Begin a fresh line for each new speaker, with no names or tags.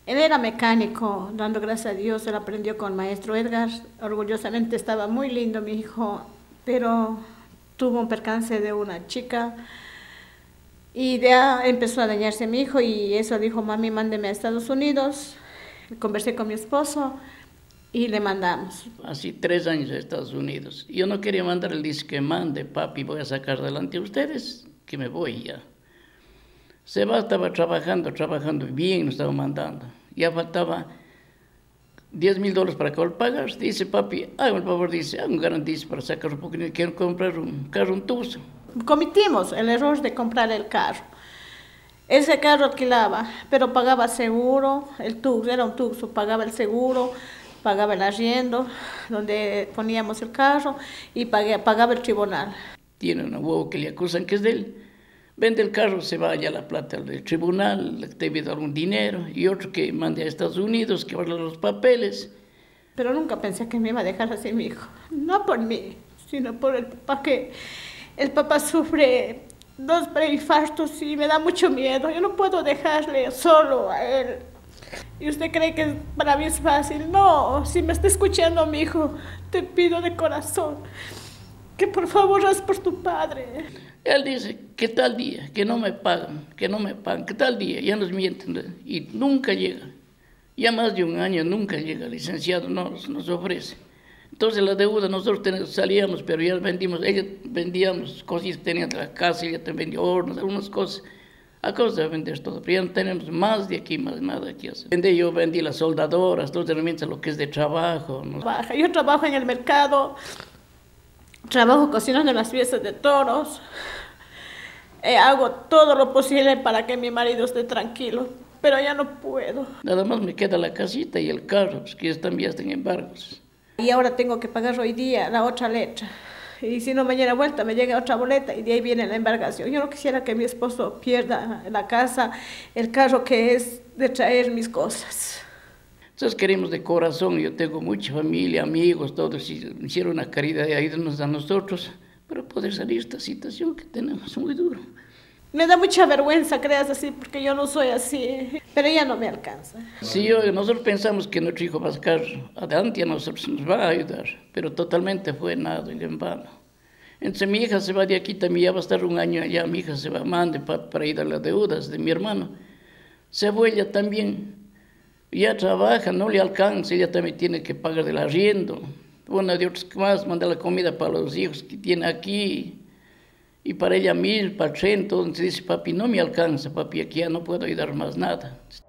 Él era mecánico, dando gracias a Dios, él aprendió con el maestro Edgar. Orgullosamente estaba muy lindo mi hijo, pero tuvo un percance de una chica y ya empezó a dañarse mi hijo y eso dijo, mami, mándeme a Estados Unidos. Conversé con mi esposo y le mandamos.
Así 3 años a Estados Unidos. Yo no quería mandar, él dice que mande, papi, voy a sacar adelante a ustedes, que me voy ya. Se va, estaba trabajando bien, nos estaba mandando. Ya faltaba $10,000 para que lo pagas. Dice, papi, hágame el favor, dice, haga un garantizo para sacarlo porque quiero comprar un carro, un Tucson.
Cometimos el error de comprar el carro. Ese carro alquilaba, pero pagaba seguro, el Tucson, era un Tucson, pagaba el seguro, pagaba el arriendo, donde poníamos el carro, y pagaba el tribunal.
Tiene un huevo que le acusan que es de él. Vende el carro, se vaya la plata del tribunal, le debe dar un dinero, y otro que mande a Estados Unidos, que arregle los papeles.
Pero nunca pensé que me iba a dejar así mi hijo. No por mí, sino por el papá, que el papá sufre 2 preinfartos y me da mucho miedo. Yo no puedo dejarle solo a él. ¿Y usted cree que para mí es fácil? No, si me está escuchando mi hijo, te pido de corazón que por favor haz por tu padre.
Él dice que tal día, que no me pagan, que tal día, ya nos mienten, y nunca llega. Ya más de un año nunca llega, el licenciado nos ofrece. Entonces la deuda nosotros salíamos, pero ya vendíamos cosas que tenían de la casa, ella también vendió hornos, algunas cosas. A causa de vender todo, pero ya no tenemos más de aquí, más nada aquí. Yo vendí las soldadoras, las herramientas, lo que es de trabajo. ¿No?
Yo trabajo en el mercado, trabajo cocinando en las fiestas de toros, hago todo lo posible para que mi marido esté tranquilo, pero ya no puedo.
Nada más me queda la casita y el carro, pues, que también están embargos.
Y ahora tengo que pagar hoy día la otra letra. Y si no, mañana vuelta me llega otra boleta y de ahí viene la embargación. Yo no quisiera que mi esposo pierda la casa, el carro, que es de traer mis cosas.
Entonces queremos de corazón, yo tengo mucha familia, amigos, todos hicieron una caridad de ayudarnos a nosotros para poder salir de esta situación que tenemos muy duro.
Me da mucha vergüenza, creas así, porque yo no soy así, pero ya no me alcanza.
Sí, nosotros pensamos que nuestro hijo va a sacar adelante, a nosotros nos va a ayudar, pero totalmente fue nada, en vano. Entonces mi hija se va de aquí, también ya va a estar un año allá, mi hija se va, mande para ir a las deudas de mi hermano. Se fue ella también, ya trabaja, no le alcanza, ella también tiene que pagar del arriendo. Una de otras más, manda la comida para los hijos que tiene aquí, y para ella 1,000, para el tren, entonces dice, papi, no me alcanza, papi, aquí ya no puedo ayudar más nada.